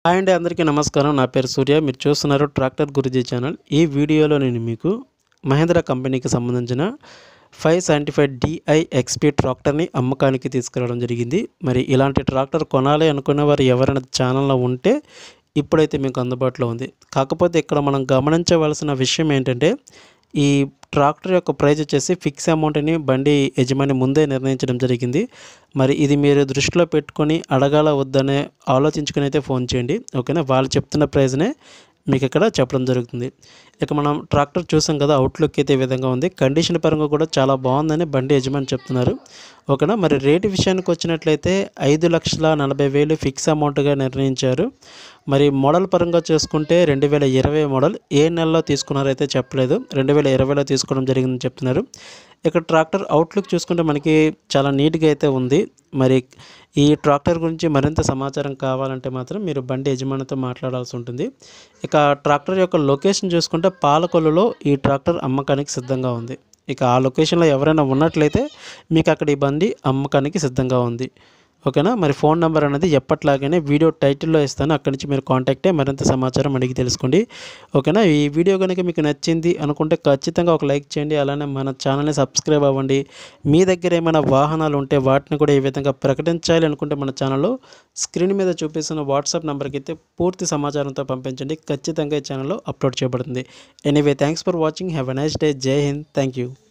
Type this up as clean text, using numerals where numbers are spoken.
Hi అండి, అందరికీ నమస్కారం. నా పేరు సూర్య. మీరు చూస్తున్నారు ట్రాక్టర్ గురుజీ ఛానల్. ఈ వీడియోలో నేను మీకు మహేంద్ర కంపెనీకి సంబంధించిన 575 DI XP ట్రాక్టర్ని అమ్మకానికి తీసుకురావడం జరిగింది. మరి ఇలాంటి ట్రాక్టర్ కొనాలి అనుకునే వారు ఎవరైనా ఛానల్లో ఉంటే ఇప్పుడైతే మీకు అందుబాటులో ఉంది. కాకపోతే ఇక్కడ మనం గమనించవలసిన విషయం ఏంటంటే, ఈ ట్రాక్టర్ యొక్క ప్రైస్ వచ్చేసి ఫిక్స్ అమౌంట్ని బండి యజమాని ముందే నిర్ణయించడం జరిగింది. మరి ఇది మీరు దృష్టిలో పెట్టుకొని అడగాల వద్దనే ఆలోచించుకొని అయితే ఫోన్ చేయండి, ఓకేనా. వాళ్ళు చెప్తున్న ప్రైస్నే మీకు ఇక్కడ చెప్పడం జరుగుతుంది. ఇక మనం ట్రాక్టర్ చూసాం కదా, అవుట్లుక్ అయితే ఈ విధంగా ఉంది. కండిషన్ పరంగా కూడా చాలా బాగుందని బండి యజమాని చెప్తున్నారు, ఓకేనా. మరి రేటు విషయానికి వచ్చినట్లయితే 5,40,000 ఫిక్స్ అమౌంట్గా నిర్ణయించారు. మరి మోడల్ పరంగా చూసుకుంటే 2020 మోడల్. ఏ నెలలో తీసుకున్నారైతే చెప్పలేదు, 2020లో తీసుకోవడం జరిగిందని చెప్తున్నారు. ఇక్కడ ట్రాక్టర్ అవుట్లుక్ చూసుకుంటే మనకి చాలా నీట్గా అయితే ఉంది. మరి ఈ ట్రాక్టర్ గురించి మరింత సమాచారం కావాలంటే మాత్రం మీరు బండి యజమానితో మాట్లాడాల్సి ఉంటుంది. ఇక ట్రాక్టర్ యొక్క లొకేషన్ చూసుకుంటే పాలకొల్లులో ఈ ట్రాక్టర్ అమ్మకానికి సిద్ధంగా ఉంది. ఇక ఆ లొకేషన్లో ఎవరైనా ఉన్నట్లయితే మీకు అక్కడ ఈ బండి అమ్మకానికి సిద్ధంగా ఉంది, ఓకేనా. మరి ఫోన్ నెంబర్ అనేది ఎప్పట్లాగానే వీడియో టైటిల్లో ఇస్తాను, అక్కడి నుంచి మీరు కాంటాక్ట్ అయ్యి మరింత సమాచారం అడిగి తెలుసుకోండి, ఓకేనా. ఈ వీడియో కనుక మీకు నచ్చింది అనుకుంటే ఖచ్చితంగా ఒక లైక్ చేయండి. అలానే మన ఛానల్ని సబ్స్క్రైబ్ అవ్వండి. మీ దగ్గర ఏమైనా వాహనాలు ఉంటే వాటిని కూడా ఈ విధంగా ప్రకటించాలి అనుకుంటే మన ఛానల్లో స్క్రీన్ మీద చూపిస్తున్న వాట్సాప్ నెంబర్కి అయితే పూర్తి సమాచారంతో పంపించండి. ఖచ్చితంగా ఈ ఛానల్లో అప్లోడ్ చేయబడుతుంది. Anyway, thanks for watching. Have a nice day. Jai Hind. Thank you.